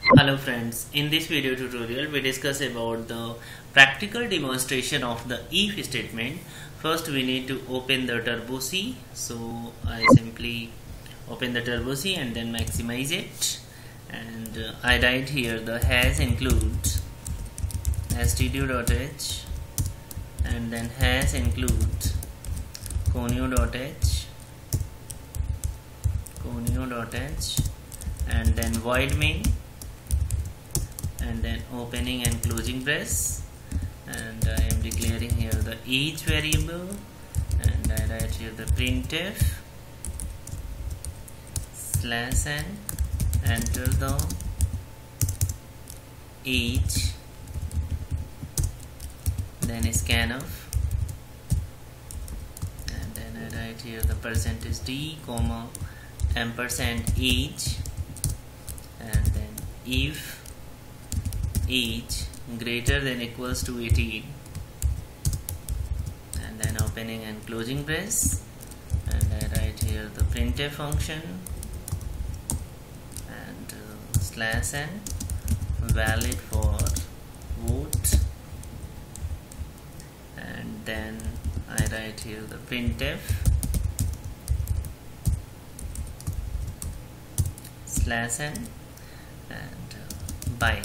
Hello friends, in this video tutorial we discuss about the practical demonstration of the if statement. First we need to open the Turbo C. So I simply open the Turbo C and then maximize it, and I write here the has includes stdio.h and then has includes conio.h and then void main and then opening and closing brace, and I am declaring here the each variable, and I write here the printf /n, enter the each, then scanf, and then I write here the %d comma ampersand each, and then if each greater than equals to 18, and then opening and closing brace, and I write here the printf function and /n valid for vote, and then I write here the printf /n and by,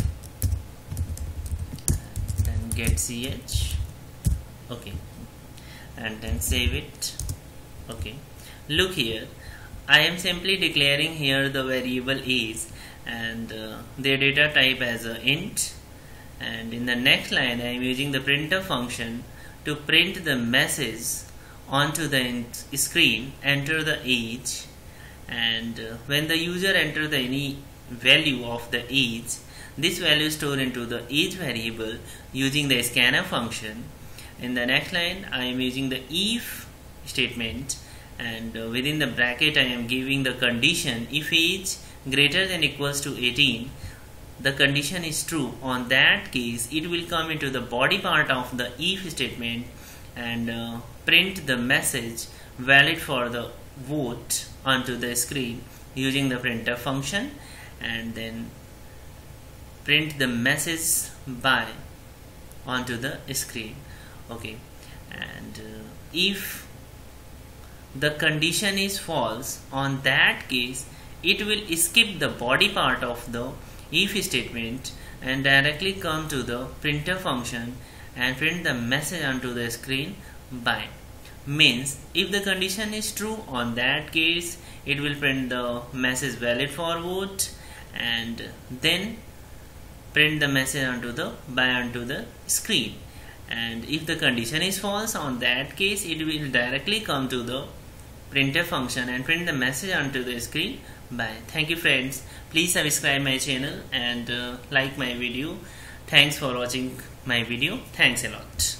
and then get ch, okay, and then save it. Okay, look here, I am simply declaring here the variable is and their data type as a int, and in the next line I am using the printf function to print the message onto the screen, enter the age, and when the user enter the any value of the age, this value is stored into the age variable using the scanf function. In the next line I am using the if statement, and within the bracket I am giving the condition if age greater than equals to 18, the condition is true. On that case it will come into the body part of the if statement and print the message valid for the vote onto the screen using the printf function, and then print the message by onto the screen. Okay, and if the condition is false, on that case it will skip the body part of the if statement and directly come to the printf function and print the message onto the screen by. Means if the condition is true, on that case it will print the message valid for vote and then print the message onto the screen, and if the condition is false, on that case it will directly come to the printf function and print the message onto the screen by. Thank you friends, please subscribe my channel and like my video. Thanks for watching my video. Thanks a lot.